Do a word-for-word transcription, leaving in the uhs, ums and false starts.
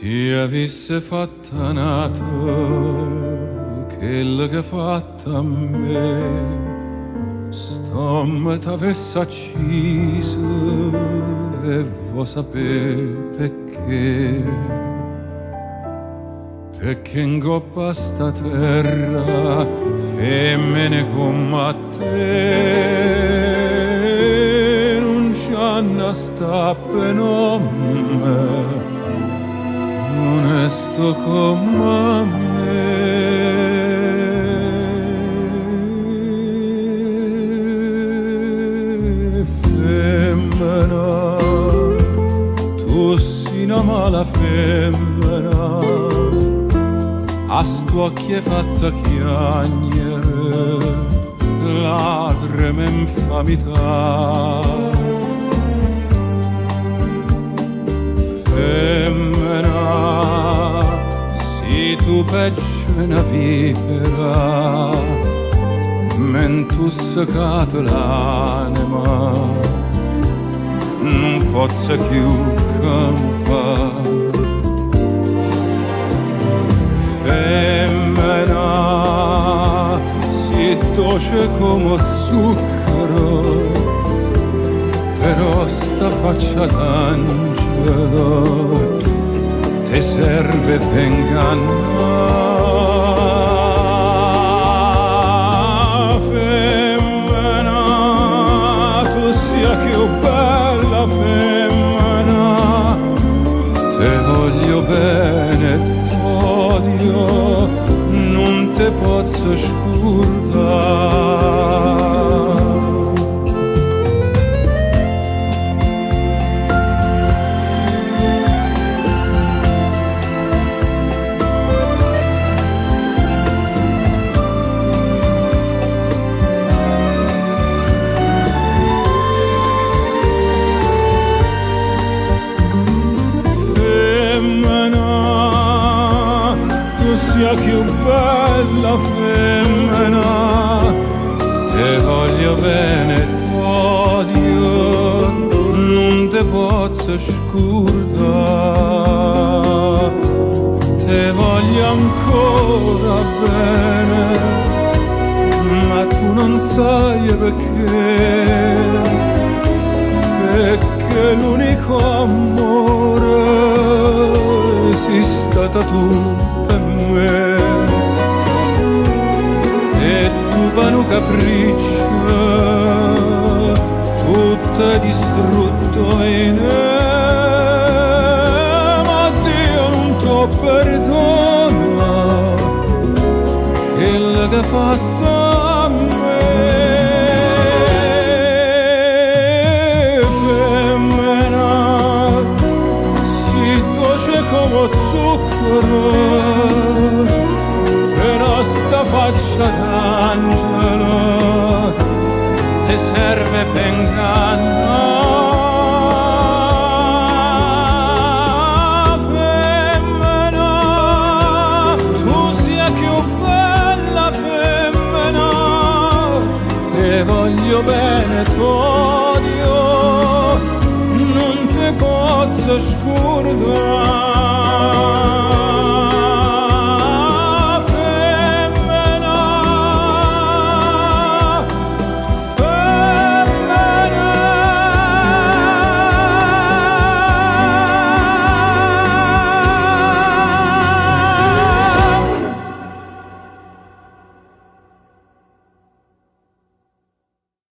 Si avesse fatta nato quello che ha fatto a me, stomma t'avesse acciso e vuoi sapere perché. Perché in coppa sta terra femmine come te non c'hanno sta penome onesto come me. Femmina, tu sei una mala femmina, a sto occhio è fatta chiagnere, lacrime e infamità. Femmina, si tu peggio una vipera, men tu seccato l'anima, non posso più campare. Femmina, si dolce come zucchero, però sta faccia d'angelo te serve per ingannare. Femmina, tu sia più bella femmina, te voglio bene, t'odio, non te posso scordare. Sia più bella femmina, te voglio bene, t'odio, non te posso scordare. Te voglio ancora bene, ma tu non sai perché, perché l'unico amore sei stata tu per me. E tu per un capriccio tutto è distrutto in me, ma Dio non t'ho perdona quello che ha fatto a me. Femmina, si dolce come zucchero, però sta faccia d'angelo te serve per ingannare. Femmina, tu sia più bella femmina, te voglio bene, t'odio, non te posso scordare.